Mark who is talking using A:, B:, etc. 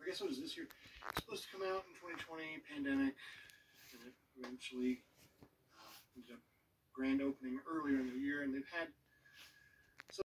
A: guess it was this year. It's supposed to come out in 2020, pandemic, and it eventually ended up grand opening earlier in the year. And they've had